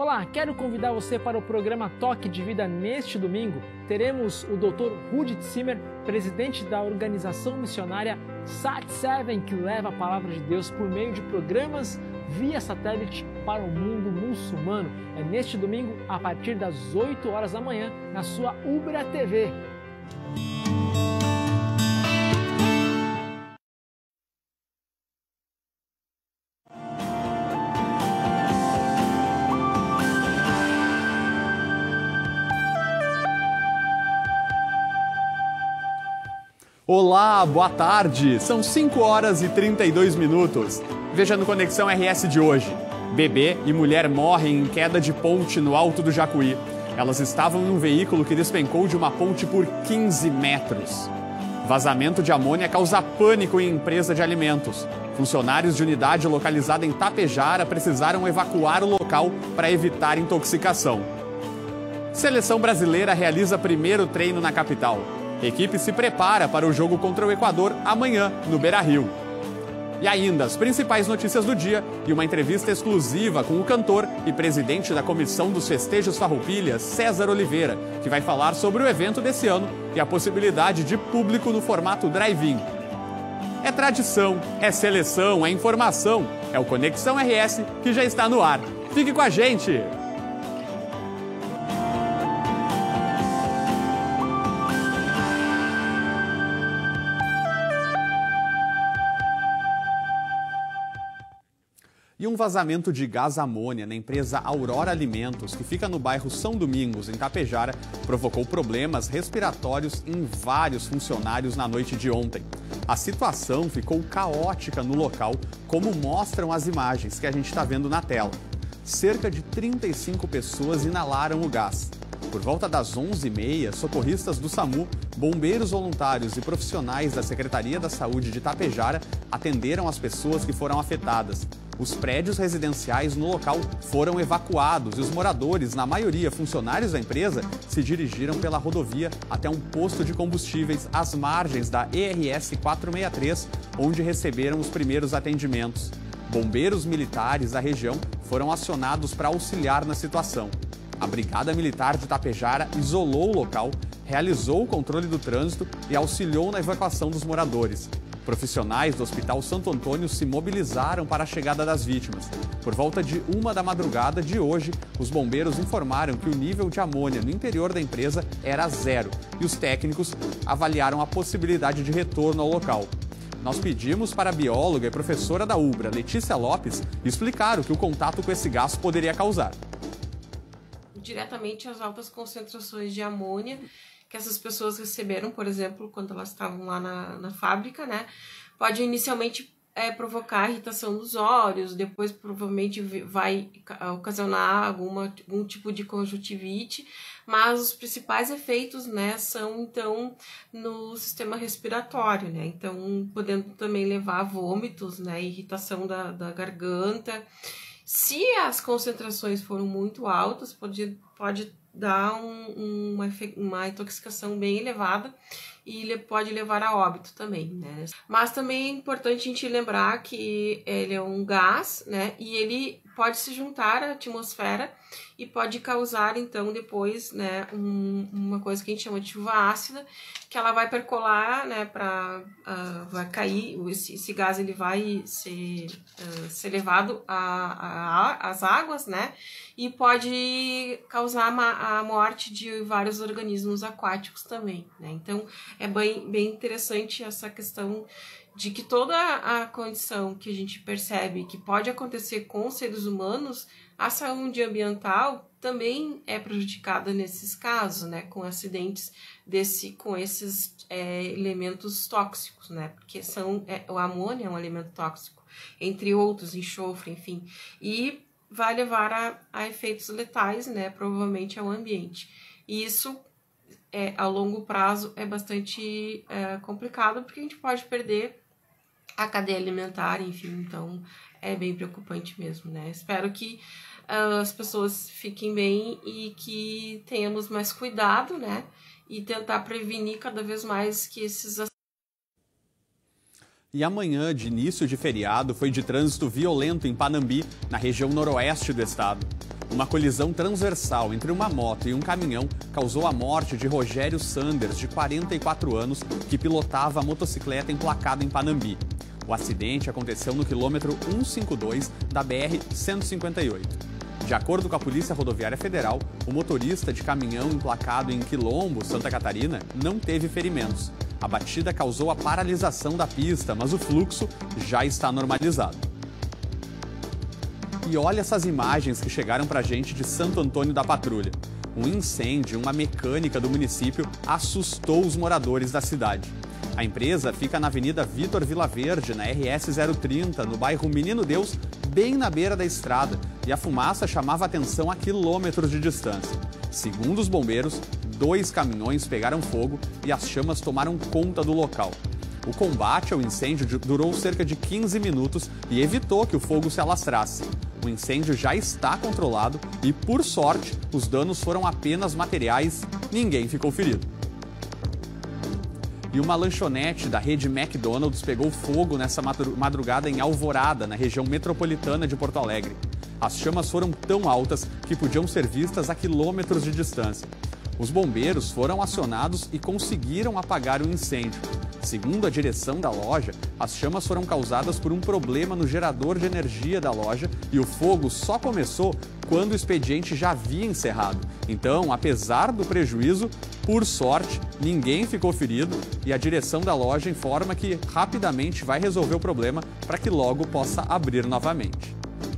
Olá, quero convidar você para o programa Toque de Vida neste domingo. Teremos o Dr. Rudi Zimmer, presidente da organização missionária Sat7, que leva a palavra de Deus por meio de programas via satélite para o mundo muçulmano. É neste domingo, a partir das 8 horas da manhã, na sua Ubra TV. Olá, boa tarde! São 5 horas e 32 minutos. Veja no Conexão RS de hoje. Bebê e mulher morrem em queda de ponte no Alto do Jacuí. Elas estavam em um veículo que despencou de uma ponte por 15 metros. Vazamento de amônia causa pânico em empresa de alimentos. Funcionários de unidade localizada em Tapejara precisaram evacuar o local para evitar intoxicação. Seleção brasileira realiza primeiro treino na capital. Equipe se prepara para o jogo contra o Equador amanhã, no Beira-Rio. E ainda as principais notícias do dia e uma entrevista exclusiva com o cantor e presidente da Comissão dos Festejos Farroupilha, César Oliveira, que vai falar sobre o evento desse ano e a possibilidade de público no formato drive-in. É tradição, é seleção, é informação, é o Conexão RS que já está no ar. Fique com a gente! E um vazamento de gás amônia na empresa Aurora Alimentos, que fica no bairro São Domingos, em Tapejara, provocou problemas respiratórios em vários funcionários na noite de ontem. A situação ficou caótica no local, como mostram as imagens que a gente está vendo na tela. Cerca de 35 pessoas inalaram o gás. Por volta das 11h30, socorristas do SAMU, bombeiros voluntários e profissionais da Secretaria da Saúde de Tapejara atenderam as pessoas que foram afetadas. Os prédios residenciais no local foram evacuados e os moradores, na maioria funcionários da empresa, se dirigiram pela rodovia até um posto de combustíveis às margens da ERS 463, onde receberam os primeiros atendimentos. Bombeiros militares da região foram acionados para auxiliar na situação. A Brigada Militar de Tapejara isolou o local, realizou o controle do trânsito e auxiliou na evacuação dos moradores. Profissionais do Hospital Santo Antônio se mobilizaram para a chegada das vítimas. Por volta de 1 da madrugada de hoje, os bombeiros informaram que o nível de amônia no interior da empresa era 0 e os técnicos avaliaram a possibilidade de retorno ao local. Nós pedimos para a bióloga e professora da UBRA, Letícia Lopes, explicar o que o contato com esse gás poderia causar. Diretamente as altas concentrações de amônia que essas pessoas receberam, por exemplo, quando elas estavam lá na fábrica, né? Pode inicialmente provocar irritação dos olhos, depois provavelmente vai ocasionar algum tipo de conjuntivite, mas os principais efeitos, né, são então no sistema respiratório, né? Então, podendo também levar a vômitos, né, irritação da garganta. Se as concentrações foram muito altas, pode dar uma intoxicação bem elevada e pode levar a óbito também, né? Mas também é importante a gente lembrar que ele é um gás, né? E ele pode se juntar à atmosfera e pode causar, então, depois, né, uma coisa que a gente chama de chuva ácida, que ela vai percolar, né, vai cair, esse gás ele vai ser levado às águas, né, e pode causar a morte de vários organismos aquáticos também, né. Então, é bem interessante essa questão de que toda a condição que a gente percebe que pode acontecer com os seres humanos, a saúde ambiental também é prejudicada nesses casos, né, com acidentes com esses elementos tóxicos, né, porque o amônia é um elemento tóxico, entre outros, enxofre, enfim, e vai levar a efeitos letais, né, provavelmente ao ambiente. E isso, a longo prazo, é bastante complicado, porque a gente pode perder a cadeia alimentar, enfim, então é bem preocupante mesmo, né? Espero que as pessoas fiquem bem e que tenhamos mais cuidado, né? E tentar prevenir cada vez mais que esses... E amanhã, de início de feriado, foi de trânsito violento em Panambi, na região noroeste do estado. Uma colisão transversal entre uma moto e um caminhão causou a morte de Rogério Sanders, de 44 anos, que pilotava a motocicleta emplacada em Panambi. O acidente aconteceu no quilômetro 152 da BR-158. De acordo com a Polícia Rodoviária Federal, o motorista de caminhão emplacado em Quilombo, Santa Catarina, não teve ferimentos. A batida causou a paralisação da pista, mas o fluxo já está normalizado. E olha essas imagens que chegaram pra gente de Santo Antônio da Patrulha. Um incêndio em uma mecânica do município assustou os moradores da cidade. A empresa fica na Avenida Vitor Vilaverde, na RS 030, no bairro Menino Deus, bem na beira da estrada, e a fumaça chamava atenção a quilômetros de distância. Segundo os bombeiros, 2 caminhões pegaram fogo e as chamas tomaram conta do local. O combate ao incêndio durou cerca de 15 minutos e evitou que o fogo se alastrasse. O incêndio já está controlado e, por sorte, os danos foram apenas materiais, ninguém ficou ferido. E uma lanchonete da rede McDonald's pegou fogo nessa madrugada em Alvorada, na região metropolitana de Porto Alegre. As chamas foram tão altas que podiam ser vistas a quilômetros de distância. Os bombeiros foram acionados e conseguiram apagar o incêndio. Segundo a direção da loja, as chamas foram causadas por um problema no gerador de energia da loja e o fogo só começou quando o expediente já havia encerrado. Então, apesar do prejuízo, por sorte, ninguém ficou ferido e a direção da loja informa que rapidamente vai resolver o problema para que logo possa abrir novamente.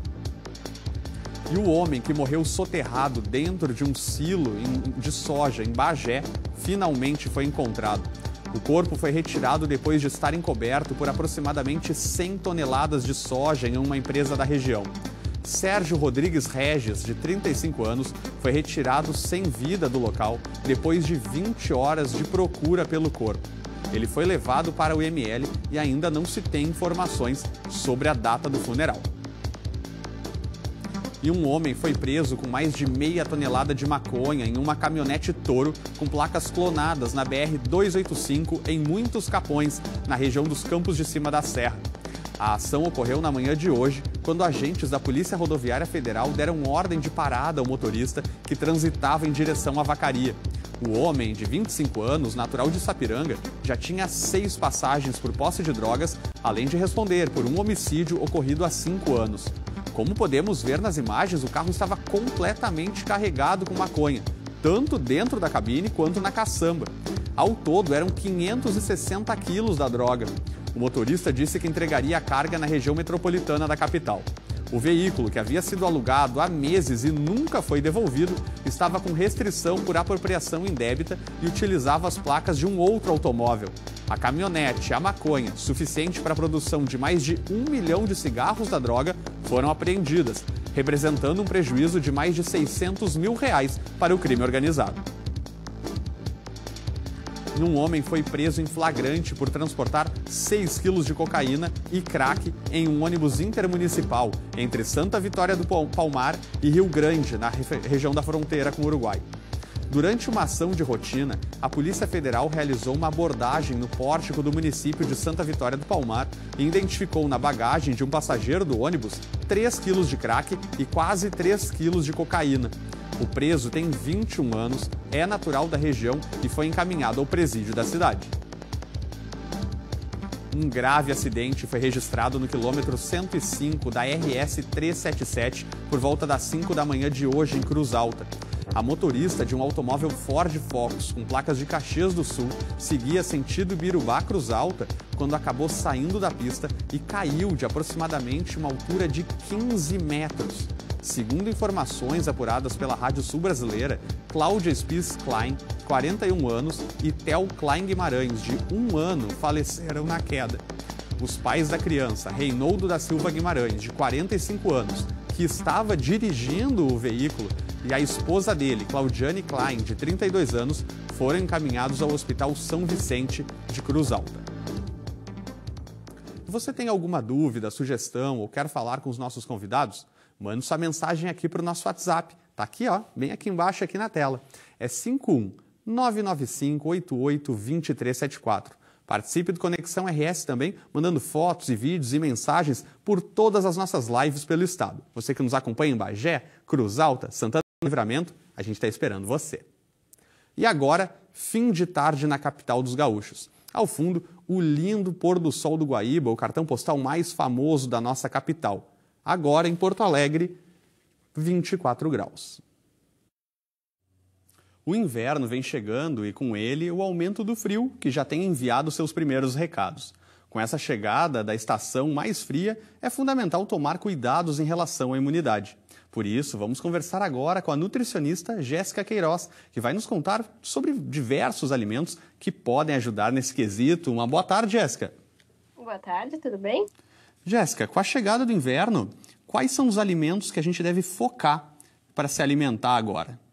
E o homem que morreu soterrado dentro de um silo de soja em Bagé finalmente foi encontrado. O corpo foi retirado depois de estar encoberto por aproximadamente 100 toneladas de soja em uma empresa da região. Sérgio Rodrigues Regis, de 35 anos, foi retirado sem vida do local depois de 20 horas de procura pelo corpo. Ele foi levado para o IML e ainda não se tem informações sobre a data do funeral. E um homem foi preso com mais de meia tonelada de maconha em uma caminhonete Toro com placas clonadas na BR-285 em Muitos Capões, na região dos Campos de Cima da Serra. A ação ocorreu na manhã de hoje, quando agentes da Polícia Rodoviária Federal deram ordem de parada ao motorista que transitava em direção à vacaria. O homem, de 25 anos, natural de Sapiranga, já tinha 6 passagens por posse de drogas, além de responder por um homicídio ocorrido há 5 anos. Como podemos ver nas imagens, o carro estava completamente carregado com maconha, tanto dentro da cabine quanto na caçamba. Ao todo, eram 560 quilos da droga. O motorista disse que entregaria a carga na região metropolitana da capital. O veículo, que havia sido alugado há meses e nunca foi devolvido, estava com restrição por apropriação indébita e utilizava as placas de um outro automóvel. A caminhonete e a maconha, suficiente para a produção de mais de 1 milhão de cigarros da droga, foram apreendidas, representando um prejuízo de mais de R$600 mil para o crime organizado. Um homem foi preso em flagrante por transportar 6 quilos de cocaína e crack em um ônibus intermunicipal entre Santa Vitória do Palmar e Rio Grande, na região da fronteira com o Uruguai. Durante uma ação de rotina, a Polícia Federal realizou uma abordagem no pórtico do município de Santa Vitória do Palmar e identificou na bagagem de um passageiro do ônibus 3 quilos de crack e quase 3 quilos de cocaína. O preso tem 21 anos, é natural da região e foi encaminhado ao presídio da cidade. Um grave acidente foi registrado no quilômetro 105 da RS 377 por volta das 5 da manhã de hoje em Cruz Alta. A motorista de um automóvel Ford Focus com placas de Caxias do Sul seguia sentido Ibirubá Cruz Alta quando acabou saindo da pista e caiu de aproximadamente uma altura de 15 metros. Segundo informações apuradas pela Rádio Sul Brasileira, Cláudia Spies Klein, 41 anos, e Theo Klein Guimarães, de 1 ano, faleceram na queda. Os pais da criança, Reinoldo da Silva Guimarães, de 45 anos, que estava dirigindo o veículo, e a esposa dele, Claudiane Klein, de 32 anos, foram encaminhados ao Hospital São Vicente de Cruz Alta. Você tem alguma dúvida, sugestão ou quer falar com os nossos convidados? Mande sua mensagem aqui para o nosso WhatsApp. Está aqui, ó, bem aqui embaixo, aqui na tela. É 51 995 88 2374. Participe do Conexão RS também, mandando fotos e vídeos e mensagens por todas as nossas lives pelo estado. Você que nos acompanha em Bagé, Cruz Alta, Santana do Livramento, a gente está esperando você. E agora, fim de tarde na capital dos gaúchos. Ao fundo, o lindo pôr do sol do Guaíba, o cartão postal mais famoso da nossa capital. Agora, em Porto Alegre, 24 graus. O inverno vem chegando e, com ele, o aumento do frio, que já tem enviado seus primeiros recados. Com essa chegada da estação mais fria, é fundamental tomar cuidados em relação à imunidade. Por isso, vamos conversar agora com a nutricionista Jéssica Queiroz, que vai nos contar sobre diversos alimentos que podem ajudar nesse quesito. Uma boa tarde, Jéssica. Boa tarde, tudo bem? Jéssica, com a chegada do inverno, quais são os alimentos que a gente deve focar para se alimentar agora?